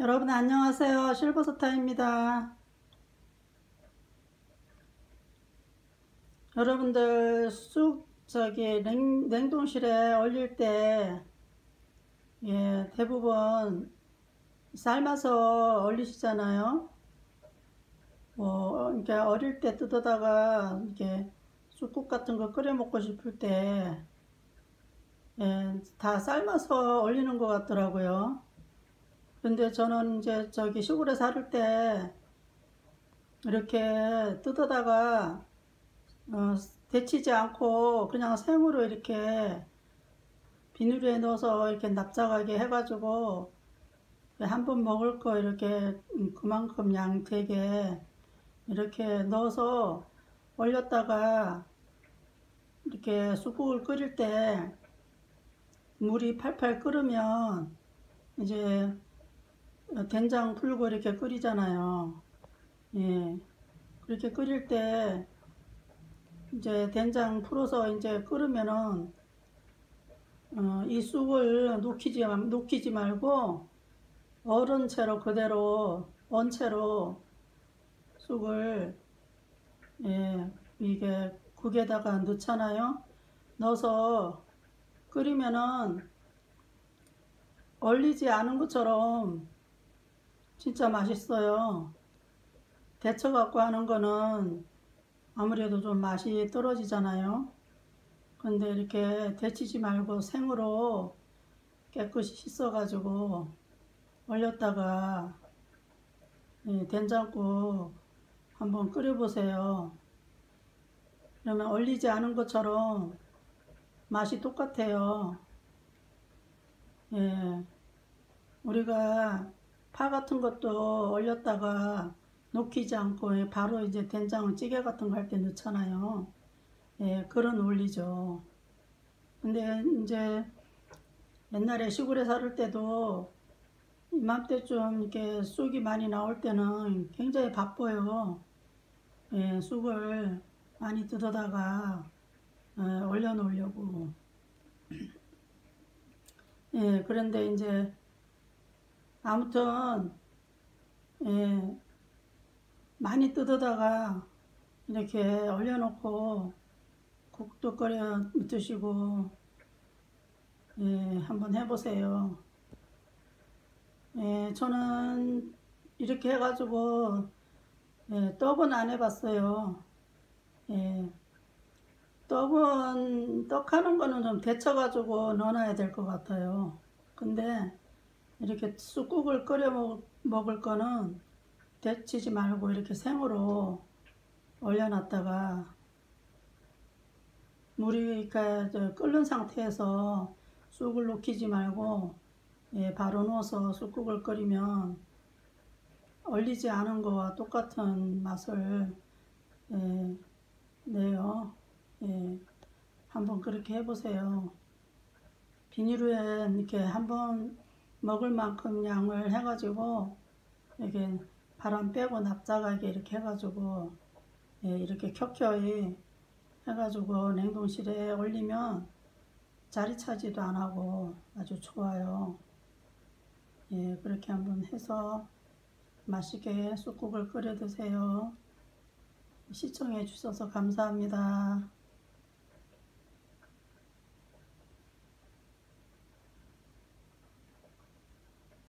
여러분 안녕하세요. 실버스타입니다. 여러분들 냉동실에 얼릴 때 대부분 삶아서 얼리시잖아요. 이렇게 어릴 때 뜯어다가 이렇게 쑥국 같은 거 끓여 먹고 싶을 때 다 삶아서 얼리는 것 같더라고요. 근데 저는 이제 시골에 살을 때 이렇게 뜯어다가 데치지 않고 그냥 생으로 이렇게 비누리에 넣어서 이렇게 납작하게 해가지고 한 번 먹을 거 이렇게 그만큼 양 되게 이렇게 넣어서 얼렸다가 이렇게 쑥국을 끓일 때 물이 팔팔 끓으면 이제 된장 풀고 이렇게 끓이잖아요. 그렇게 끓일 때 이제 된장 풀어서 이제 끓으면은 이 쑥을 녹이지 말고 얼은 채로 그대로 언 채로 쑥을 이게 국에다가 넣잖아요. 넣어서 끓이면은 얼리지 않은 것처럼 진짜 맛있어요. 데쳐 갖고 하는 거는 아무래도 좀 맛이 떨어지잖아요. 근데 이렇게 데치지 말고 생으로 깨끗이 씻어 가지고 얼렸다가 된장국 한번 끓여 보세요. 그러면 얼리지 않은 것처럼 맛이 똑같아요. 우리가 파 같은 것도 얼렸다가 녹이지 않고 바로 이제 된장은 찌개 같은 거 할 때 넣잖아요. 그런 원리죠. 근데 이제 옛날에 시골에 살을 때도 이맘때쯤 이렇게 쑥이 많이 나올 때는 굉장히 바빠요. 쑥을 많이 뜯어다가 얼려 놓으려고. 그런데 이제 아무튼 많이 뜯어다가 이렇게 얼려놓고 국도 끓여 드시고 한번 해보세요. 저는 이렇게 해가지고 떡은 안 해봤어요. 떡하는 거는 좀 데쳐가지고 넣어놔야 될 것 같아요. 근데 이렇게 쑥국을 끓여 먹을 거는 데치지 말고 이렇게 생으로 얼려놨다가 물이 끓는 상태에서 쑥을 녹이지 말고 바로 넣어서 쑥국을 끓이면 얼리지 않은 거와 똑같은 맛을 내요. 한번 그렇게 해보세요. 비닐에 이렇게 한번 먹을 만큼 양을 해가지고 이렇게 바람 빼고 납작하게 이렇게 해가지고 이렇게 켜켜이 해가지고 냉동실에 얼리면 자리 차지도 안 하고 아주 좋아요. 그렇게 한번 해서 맛있게 쑥국을 끓여 드세요. 시청해 주셔서 감사합니다.